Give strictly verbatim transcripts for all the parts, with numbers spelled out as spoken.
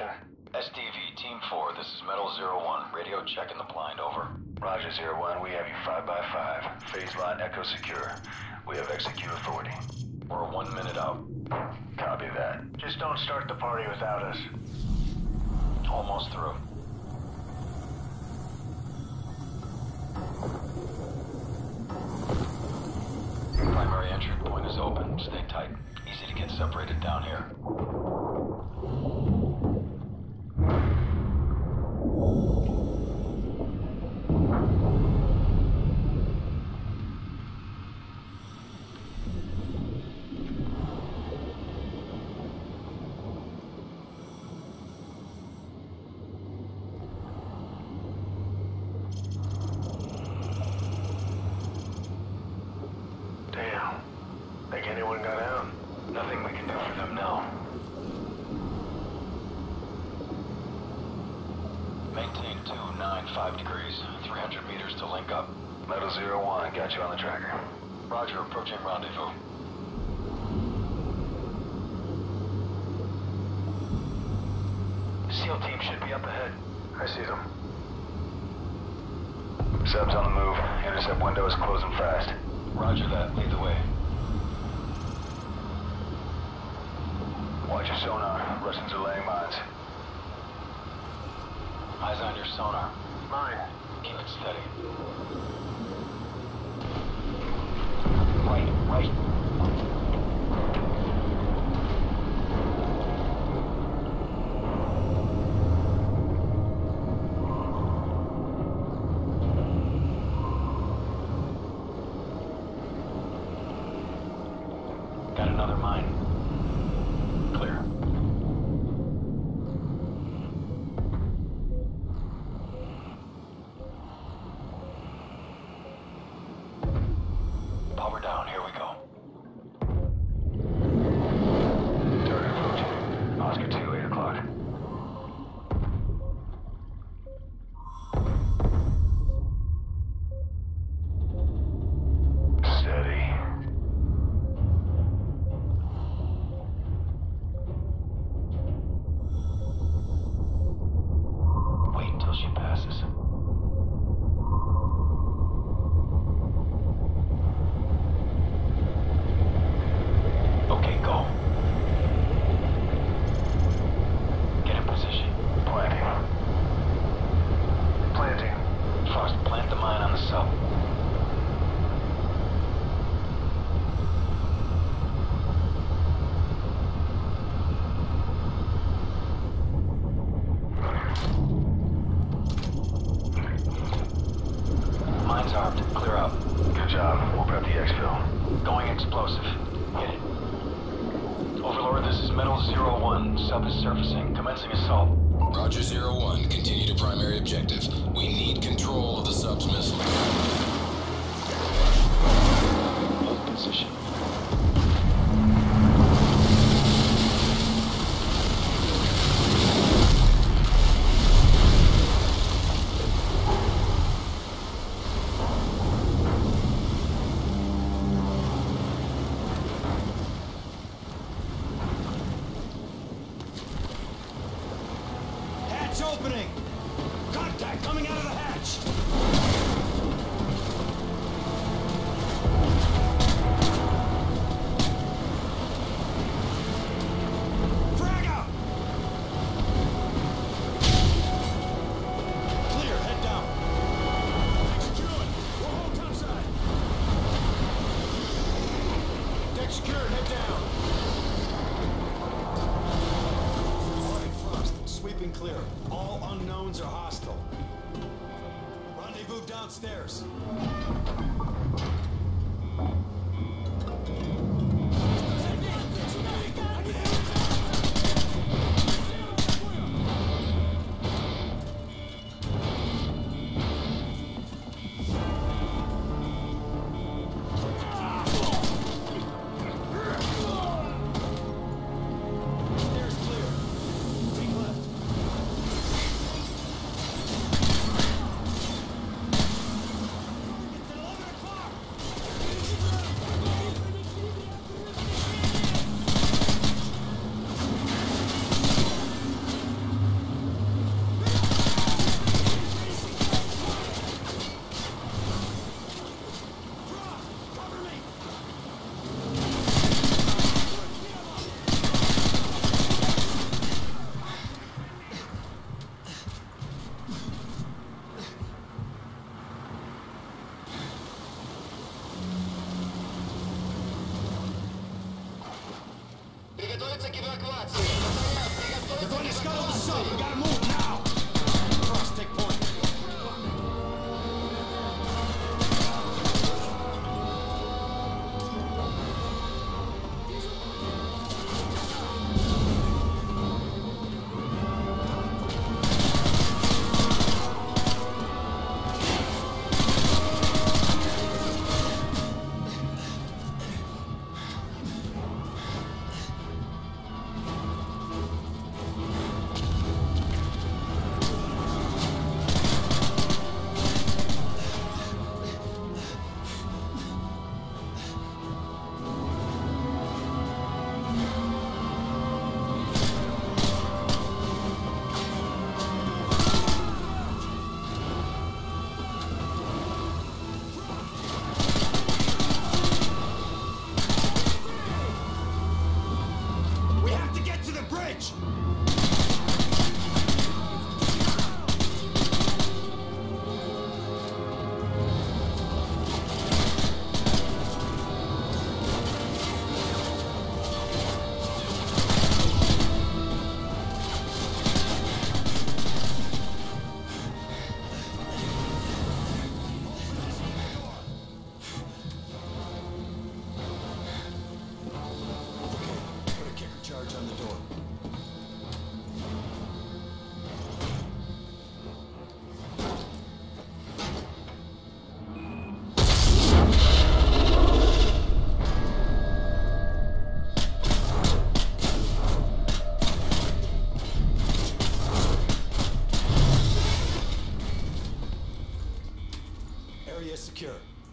position? S D V, Team four, this is Metal Zero One. Radio checking the blind, over. Roger, Zero One. We have you five by five. Phase line Echo secure. We have execute authority. We're one minute out. Copy that. Just don't start the party without us. Almost through. Primary entry point is open. Stay tight. Easy to get separated down here. Damn. Think anyone got out? Nothing we can do for them now. Maintain two nine five degrees. three hundred meters to link up. Metal Zero One, got you on the tracker. Roger, approaching rendezvous. SEAL team should be up ahead. I see them. Sub's on the move. Intercept window is closing fast. Roger that. Lead the way. Watch your sonar. Russians are laying mines. Eyes on your sonar. Mine. Keep it steady. Right, right. Got another mine. Clear. Power down, here we go. Target approaching. Oscar two, eight o'clock. Steady. Wait until she passes. Okay, go. Get in position. Planting. Planting. Frost, plant the mine on the sub. Mine's armed. Clear out. Good job. We'll prep the exfil. Going explosive. Hit it. Overlord, this is Metal Zero One. Sub is surfacing. Commencing assault. Roger, Zero One. Continue to primary objective. We need control of the sub's missile. Hold position. Hatch opening! Contact coming out of the hatch! Frag out! Clear, head down. Secured. We'll hold topside. Deck secured, head down. Reporting Frost. Sweeping clear. All unknowns are hostile. Rendezvous downstairs. Stairs clear. Take left. It's eleven o'clock! scuttle the sub. We gotta move now. Frost, take point. We have to get to the bridge! Put a kicker charge on the door. Area secure.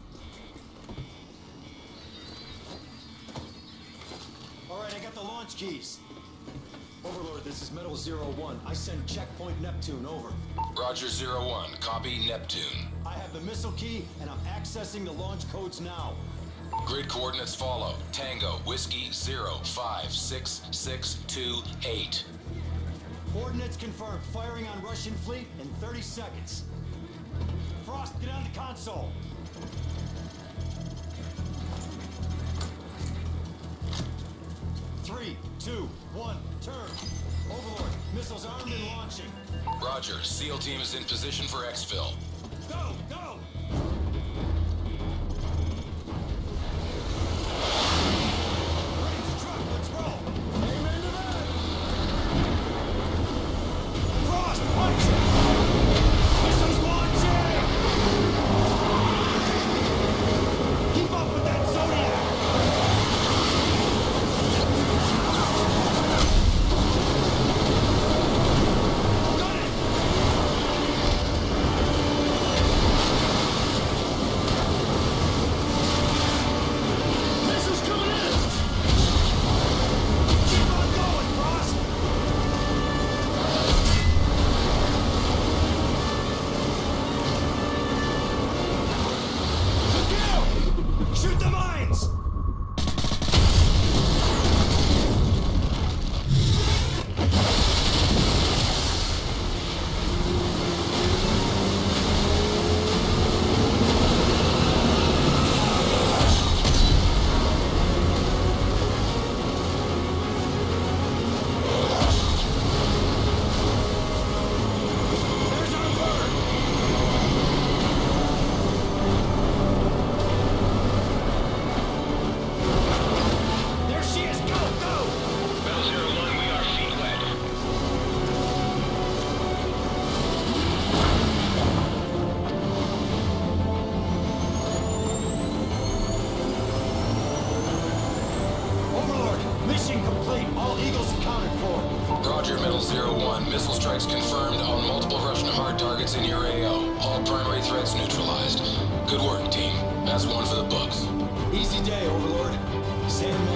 All right, I got the launch keys. Overlord, this is Metal Zero One. I send checkpoint Neptune, over. Roger, Zero One. Copy Neptune. I have the missile key, and I'm accessing the launch codes now. Grid coordinates follow. Tango, Whiskey, zero, five, six, six, two, eight. Coordinates confirmed. Firing on Russian fleet in thirty seconds. Frost, get on the console. Three, two, one, turn. Overlord, missiles armed and launching. Roger, SEAL team is in position for exfil. Go, go! Ready to truck, let's roll! Amen to that! Frost, punch it! Missiles launching! Keep up with that Zodiac! Got it! Missiles coming in! Keep on going, Frost! Look out! Shoot the mines! There's our bird! There she is! Go, go! Metal Zero One, we are feet wet. Overlord, mission complete. All Eagles accounted for. Roger, Metal Zero One. Missile strikes confirmed on multiple Russian hard targets in your A O. All primary threats neutralized. Good work, team. That's one for the books. Easy day, Overlord. Sand